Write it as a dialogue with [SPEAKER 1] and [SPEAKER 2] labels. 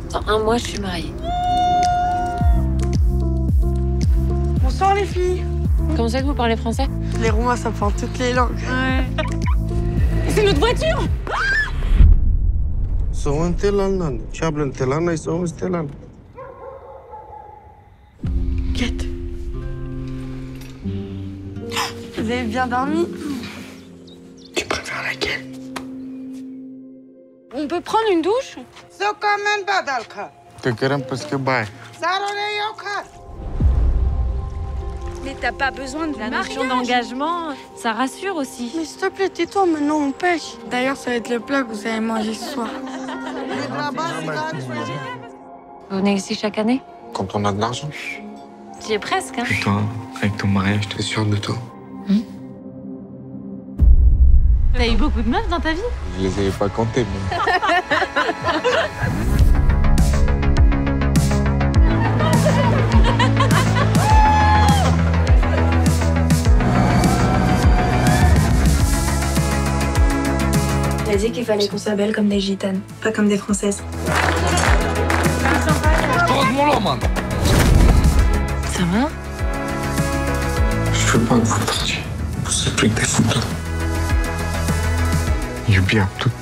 [SPEAKER 1] Dans un mois, je suis mariée.
[SPEAKER 2] Bonsoir les filles.
[SPEAKER 1] Comment ça que vous parlez français?
[SPEAKER 2] Les Roumains, ça parle toutes les langues.
[SPEAKER 1] Ouais. C'est notre voiture!
[SPEAKER 2] Quête. Vous avez bien dormi?
[SPEAKER 3] Tu préfères laquelle?
[SPEAKER 1] On peut prendre une douche? Mais t'as pas besoin de la notion d'engagement, ça rassure aussi.
[SPEAKER 2] Mais s'il te plaît, tais-toi, maintenant on pêche. D'ailleurs, ça va être le plat que vous allez manger ce soir.
[SPEAKER 1] Vous venez ici chaque année?
[SPEAKER 3] Quand on a de l'argent.
[SPEAKER 1] J'y ai presque, hein.
[SPEAKER 3] Et toi, avec ton mariage, t'es sûr de toi?
[SPEAKER 1] T'as eu beaucoup de meufs dans ta vie?
[SPEAKER 3] Je les avais pas comptées, mais...
[SPEAKER 4] Il a dit qu'il fallait qu'on s'appelle comme des gitanes, pas comme des françaises.
[SPEAKER 1] Ça va?
[SPEAKER 3] Je veux pas que vous partiez. Vous savez plus que des photos. You'll be up to